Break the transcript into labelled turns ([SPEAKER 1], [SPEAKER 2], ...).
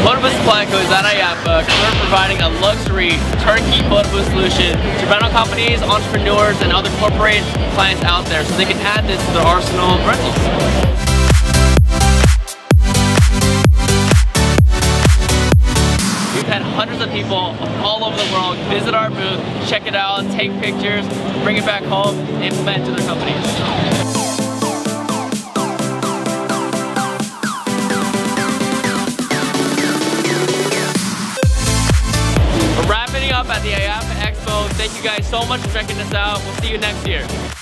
[SPEAKER 1] Photobooth Supply Co is at IAAPA. We're providing a luxury turnkey photo booth solution to rental companies, entrepreneurs, and other corporate clients out there so they can add this to their arsenal of rentals. We've had hundreds of people all over the world visit our booth, check it out, take pictures, bring it back home, implement to their companies. We're wrapping up at the IAAPA Expo. Thank you guys so much for checking us out. We'll see you next year.